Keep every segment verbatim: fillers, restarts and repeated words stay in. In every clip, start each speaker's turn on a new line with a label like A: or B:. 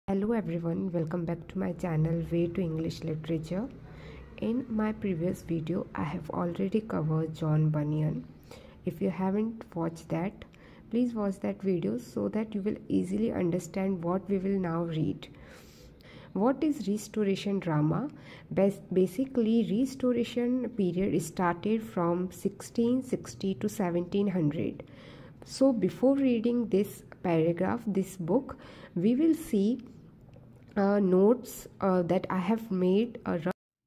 A: Hello everyone, welcome back to my channel Way to English Literature. In my previous video, I have already covered John Bunyan. If you haven't watched that, please watch that video so that you will easily understand what we will now read. What is Restoration drama? Basically, Restoration period started from sixteen sixty to seventeen hundred. So before reading this paragraph, this book, we will see Uh, notes uh, that I have made. Uh,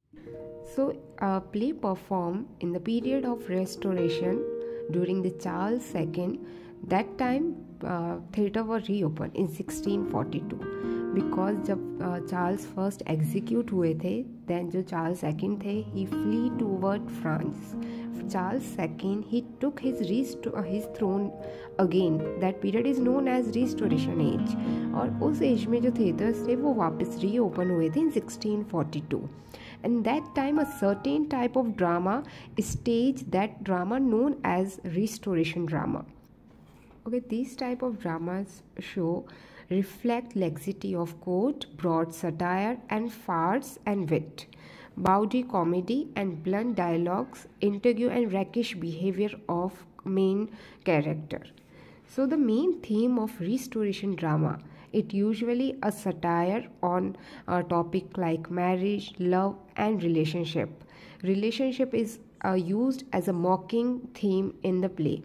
A: so, uh, play performed in the period of Restoration during the Charles the Second. That time, uh, theatre were reopened in sixteen forty-two because जब Charles first execute हुए थे, then जो Charles second थे, he flee toward France. Charles the Second, he took his rest his throne again. That period is known as Restoration age. और उस as में जो theatres थे वो वापस रीओपन हुए थे in sixteen forty-two. And that time a certain type of drama staged that drama known as Restoration drama. Okay, these type of dramas show reflect laxity of court, broad satire and farce and wit, bawdy comedy and blunt dialogues, interview and rakish behavior of main character. So the main theme of Restoration drama, it usually a satire on a topic like marriage, love and relationship. Relationship is uh, used as a mocking theme in the play.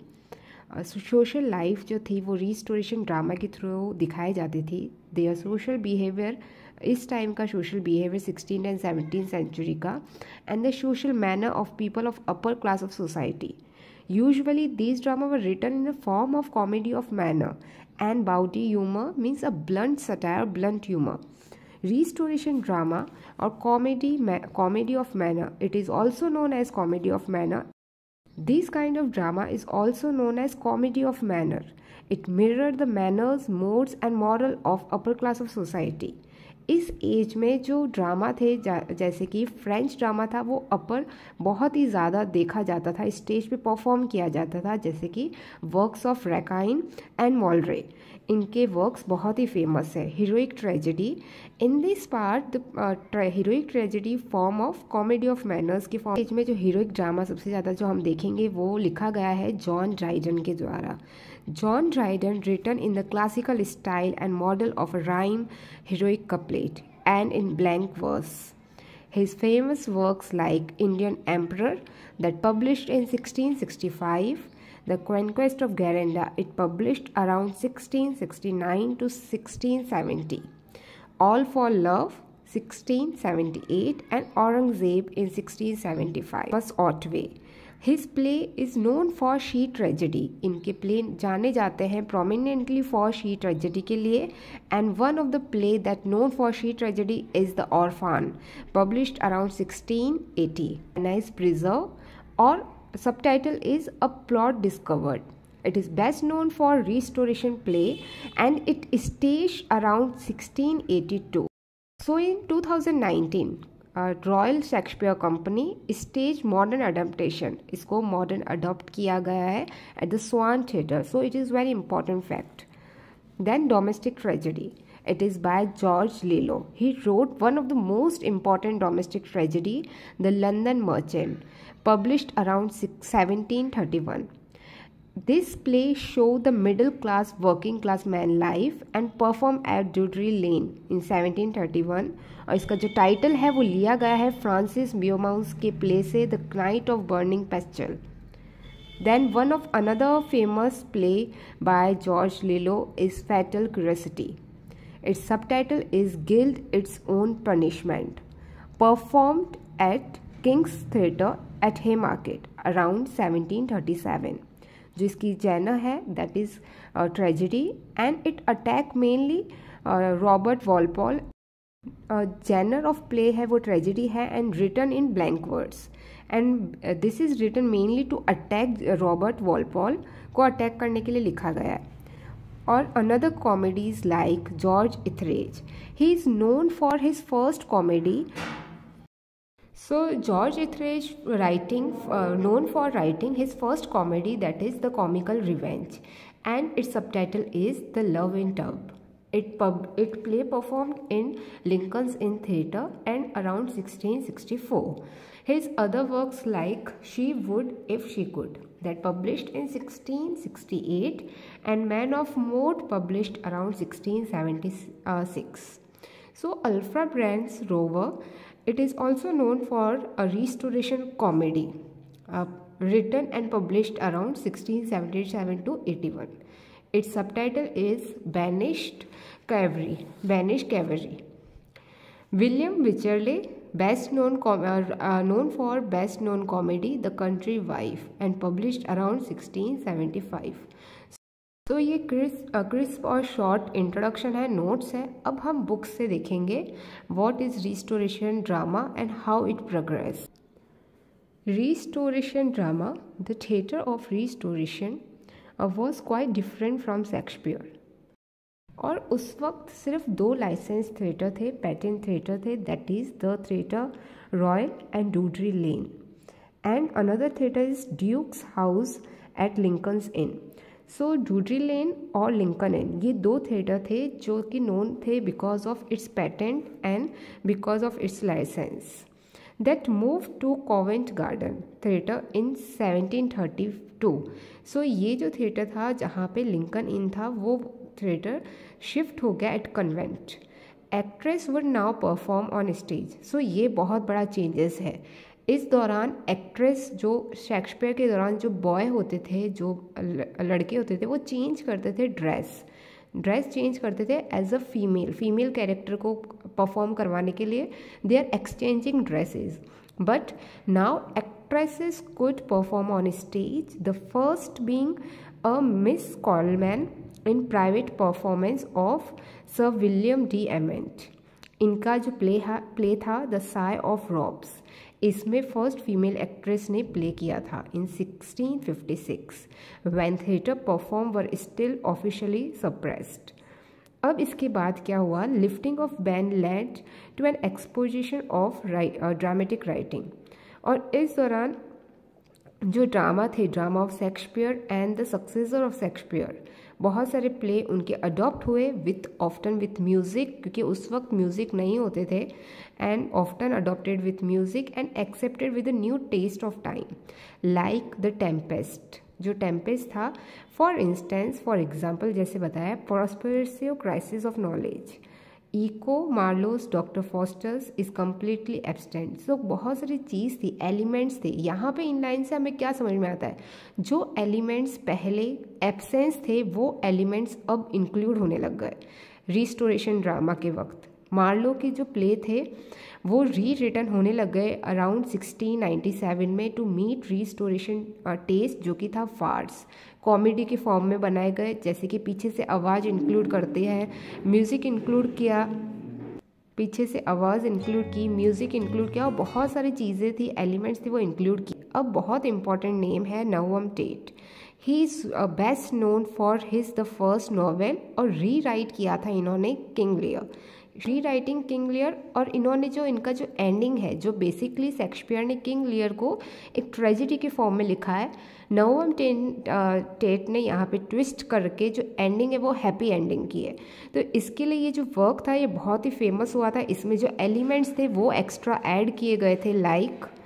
A: Social life जो थी वो restoration drama के through दिखाई जाती थी. Their social behaviour, इस time का social behaviour sixteen and seventeen century का, and the social manner of people of upper class of society. Usually these drama were written in the form of comedy of manner, and bawdy humor means a blunt satire, blunt humor. Restoration drama or comedy comedy of manner, it is also known as comedy of manner. This kind of drama is also known as comedy of manner. It mirrored the manners, modes and moral of upper class of society. इस age में जो drama थे, जैसे कि French drama था, वो अपर बहुत ही ज़्यादा देखा जाता था, स्टेज पे परफॉर्म किया जाता था, जैसे कि works of Racine and Moliere. इनके वर्क्स बहुत ही फेमस है. Heroic tragedy, in this part the heroic tragedy form of comedy of manners के फॉर्म. एज में जो हीरोइक ड्रामा सबसे ज़्यादा जो हम देखेंगे वो लिखा गया है जॉन ड्राइडन के द्वारा. John Dryden written in the classical style and model of a rhyme, heroic couplet, and in blank verse. His famous works like Indian Emperor, that published in sixteen sixty-five, The Conquest of Garinda, it published around sixteen sixty-nine to sixteen seventy, All for Love, sixteen seventy-eight, and Aurangzeb in sixteen seventy-five. Was Otway. His play is known for she tragedy. इनके play जाने जाते हैं prominently for she tragedy के लिए. And one of the play that known for she tragedy is The Orphan, published around sixteen eighty. Nice Preserve, or subtitle is A Plot Discovered. It is best known for Restoration play and it staged around sixteen eighty-two. So in two thousand nineteen, royal Shakespeare company stage modern adaptation, इसको modern adopt किया गया है at the Swan theatre. So it is very important fact. Then domestic tragedy, it is by George Lillo. He wrote one of the most important domestic tragedy, The London Merchant, published around seventeen thirty-one. This play show the middle class working class man life and perform at Drury Lane in seventeen thirty-one. और इसका जो title है वो लिया गया है Francis ब्यूमाउस के play से, the knight of burning pestle. Then one of another famous play by George Lillo is fatal curiosity. Its subtitle is guilt its own punishment, performed at King's theatre at Haymarket around seventeen thirty seven. जिसकी genre है that is tragedy and it attack mainly Robert Walpole. Genre of play है वो tragedy है and written in blank words, and this is written mainly to attack Robert Walpole को attack करने के लिए लिखा गया है. और another comedies like George Etherege, he is known for his first comedy. So George Etheredge writing uh, known for writing his first comedy, that is The Comical Revenge, and its subtitle is The Love in Tub. It pub it play performed in Lincoln's Inn Theatre and around sixteen sixty-four. His other works like She Would If She Could, that published in sixteen sixty-eight, and Man of Mode published around sixteen seventy-six. So Ulfra Brand's Rover, it is also known for a restoration comedy uh, written and published around sixteen seventy-seven to eighty-one. Its subtitle is Banished Cavalry. Banished Cavalry. William Wycherley, best known com- uh, uh, known for best known comedy The Country Wife, and published around sixteen seventy-five. तो ये crisp crisp और short introduction है, notes है. अब हम books से देखेंगे what is restoration drama and how it progress. Restoration drama, the theatre of restoration was quite different from Shakespeare. और उस वक्त सिर्फ दो लाइसेंस थिएटर थे, पेटेंट थिएटर थे, that is the theatre royal and Drury lane, and another theatre is Duke's house at Lincoln's inn. So Drury lane और Lincoln इन, ये दो थिएटर थे जो कि नोन थे because of its patent and because of its licence. that moved to Covent Garden Theatre in seventeen thirty two. So ये जो theatre था जहाँ पे लिंकन इन था, वो थिएटर शिफ्ट हो गया at Covent. Actress would now perform on stage. So ये बहुत बड़ा चेंजेस है. इस दौरान एक्ट्रेस, जो शेक्सपियर के दौरान जो बॉय होते थे, जो लड़के होते थे, वो चेंज करते थे ड्रेस ड्रेस चेंज करते थे as a female female character को परफॉर्म करवाने के लिए. They are exchanging dresses. But now actresses could perform on stage, the first being a Miss Coleman in private performance of Sir William Davenant. इनका जो play play था the siege of Rhodes, इसमें first female actress ने play किया था in sixteen fifty six, when theatre perform were still officially suppressed. अब इसके बाद क्या हुआ, lifting of ban led to an exposition of dramatic writing. और इस दौरान जो ड्रामा थे, drama of Shakespeare and the successor of Shakespeare, बहुत सारे प्ले उनके अडॉप्ट हुए विथ ऑफ्टन विथ म्यूज़िक, क्योंकि उस वक्त म्यूज़िक नहीं होते थे, and often adopted with music and accepted with a new taste of time, like the Tempest. जो टेम्पेस्ट था, फॉर इंस्टेंस फॉर एग्जाम्पल जैसे बताया, Prospero's crisis of knowledge, echo Marlowe's Doctor Faustus is completely absent. So बहुत सारी चीज़ थी, elements थे. यहाँ पे इन लाइन से हमें क्या समझ में आता है, जो एलिमेंट्स पहले एब्सेंस थे वो एलिमेंट्स अब इंक्लूड होने लग गए रिस्टोरेशन ड्रामा के वक्त. मार्लो के जो प्ले थे वो री रिटर्न होने लग गए अराउंड सिक्सटीन नाइन्टी सेवन में टू मीट रिस्टोरेशन टेस्ट, जो कि था फार्स, कॉमेडी के फॉर्म में बनाए गए, जैसे कि पीछे से आवाज़ इंक्लूड करते हैं, म्यूज़िक इंक्लूड किया, पीछे से आवाज़ इंक्लूड की, म्यूज़िक इंक्लूड किया, और बहुत सारी चीज़ें थी, एलिमेंट्स थी, वो इंक्लूड की. अब बहुत इंपॉर्टेंट नेम है Nahum Tate. He is best known for his the first novel, और री राइट किया था इन्होंने किंग लियर. री राइटिंग किंग लियर, और इन्होंने जो इनका जो एंडिंग है, जो बेसिकली शेक्सपियर ने किंग लियर को एक ट्रेजिडी के फॉर्म में लिखा है, नवम टेट ने यहाँ पे ट्विस्ट करके जो एंडिंग है वो हैप्पी एंडिंग की है. तो इसके लिए ये जो वर्क था ये बहुत ही फेमस हुआ था. इसमें जो एलिमेंट्स थे वो एक्स्ट्रा ऐड किए गए थे, लाइक